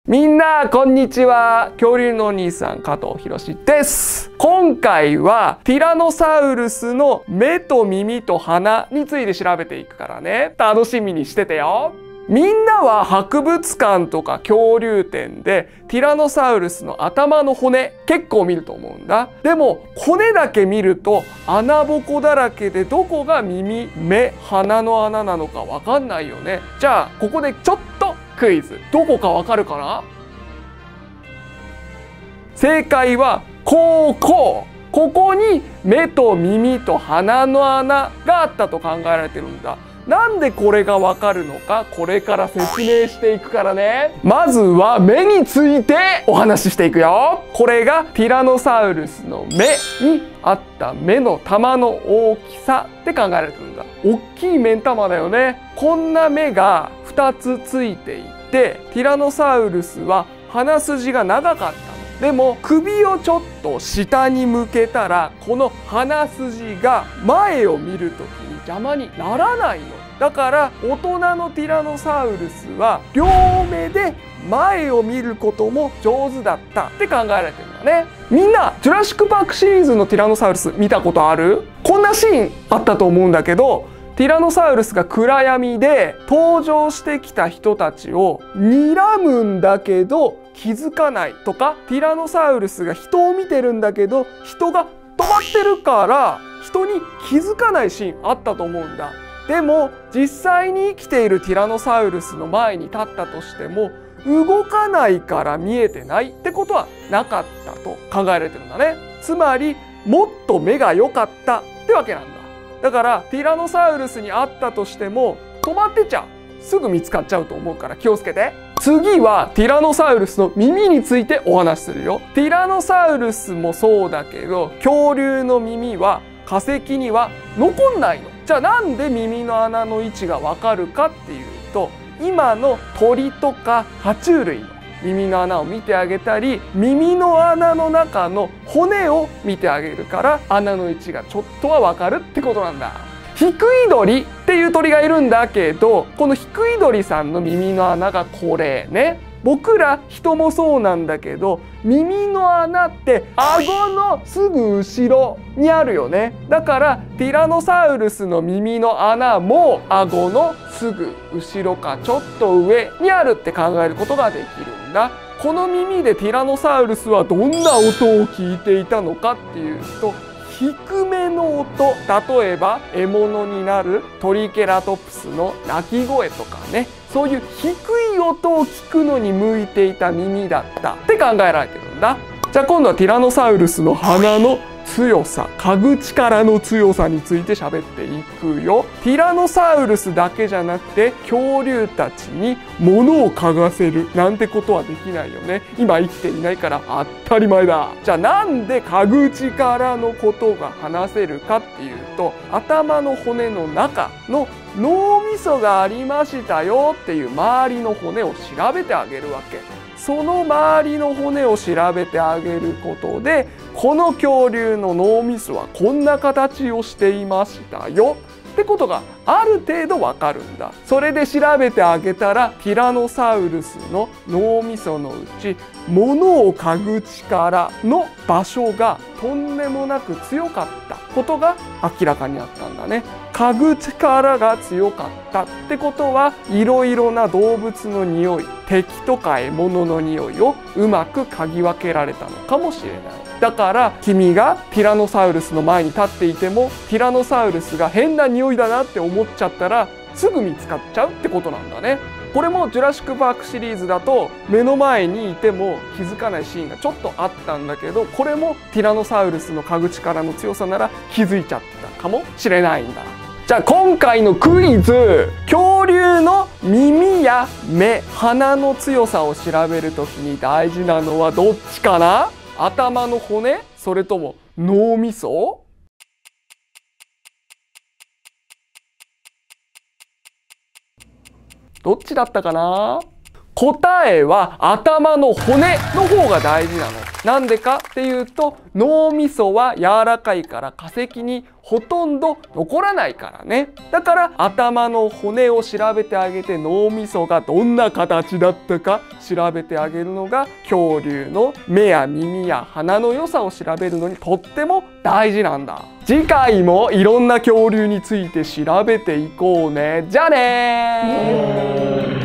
みんなこんにちは。恐竜のお兄さん加藤博です。今回はティラノサウルスの目と耳と鼻について調べていくからね、楽しみにしててよ。みんなは博物館とか恐竜展でティラノサウルスの頭の骨結構見ると思うんだ。でも骨だけ見ると穴ぼこだらけでどこが耳、目、鼻の穴なのかわかんないよね。じゃあここでちょっとクイズ。どこかわかるかな？正解はここに目と耳と鼻の穴があったと考えられてるんだ。なんでこれがわかるのか、これから説明していくからね。まずは目についてお話ししていくよ。これがティラノサウルスの目にあった目の玉の大きさって考えられてるんだ。大きい目ん玉だよね。こんな目が2つついていて、ティラノサウルスは鼻筋が長かったの。でも首をちょっと下に向けたら、この鼻筋が前を見るときに邪魔にならないの。だから大人のティラノサウルスは両目で前を見ることも上手だったって考えられてるんだね。みんなジュラシック・パークシリーズのティラノサウルス見たことある？こんなシーンあったと思うんだけど、ティラノサウルスが暗闇で登場してきた人たちを睨むんだけど気づかないとか、ティラノサウルスが人を見てるんだけど人が止まってるから人に気づかないシーンあったと思うんだ。でも実際に生きているティラノサウルスの前に立ったとしても動かないから見えてないってことはなかったと考えられてるんだね。つまりもっと目が良かったってわけなんだ。だからティラノサウルスに会ったとしても止まってちゃう。すぐ見つかっちゃうと思うから気をつけて。次はティラノサウルスの耳についてお話しするよ。ティラノサウルスもそうだけど恐竜の耳は化石には残んないの。じゃあなんで耳の穴の位置がわかるかっていうと、今の鳥とか爬虫類の耳の穴を見てあげたり、耳の穴の中の骨を見てあげるから穴の位置がちょっとはわかるってことなんだ。ヒクイドリっていう鳥がいるんだけど、このヒクイドリさんの耳の穴がこれね。僕ら人もそうなんだけど、耳の穴って顎のすぐ後ろにあるよね。だからティラノサウルスの耳の穴も顎のすぐ後ろかちょっと上にあるって考えることができるんだ。この耳でティラノサウルスはどんな音を聞いていたのかっていうと、低めの音、例えば獲物になるトリケラトプスの鳴き声とかね、そういう低い音を聞くのに向いていた耳だったって考えられてるんだ。じゃあ今度はティラノサウルスの鼻の強さ、嗅ぐ力の強さについて喋っていくよ。ティラノサウルスだけじゃなくて恐竜たちに物を嗅がせるなんてことはできないよね。今生きていないから当たり前だ。じゃあなんで嗅ぐ力のことが話せるかっていうと、頭の骨の中の脳みそがありましたよっていう周りの骨を調べてあげるわけ。その周りの骨を調べてあげることで、この恐竜の脳みそはこんな形をしていましたよってことがある程度わかるんだ。それで調べてあげたら、ティラノサウルスの脳みそのうち物を嗅ぐ力の場所がとんでもなく強かったことが明らかになったんだね。嗅ぐ力が強かったってことは、いろいろな動物の匂い、敵とか獲物の匂いをうまく嗅ぎ分けられたのかもしれない。だから君がティラノサウルスの前に立っていても、ティラノサウルスが変な匂いだなって思っちゃったらすぐ見つかっちゃうってことなんだね。これもジュラシック・パークシリーズだと目の前にいても気づかないシーンがちょっとあったんだけど、これもティラノサウルスの嗅ぐ力の強さなら気づいちゃったかもしれないんだ。じゃあ今回のクイズ、恐竜の耳や目、鼻の強さを調べるときに大事なのはどっちかな？頭の骨？それとも脳みそ？どっちだったかな？ 答えは頭の骨の方が大事なの。なんでかっていうと、脳みそは柔らかいから化石にほとんど残らないからね。だから頭の骨を調べてあげて、脳みそがどんな形だったか調べてあげるのが恐竜の目や耳や鼻の良さを調べるのにとっても大事なんだ。次回もいろんな恐竜について調べていこうね。じゃあねー。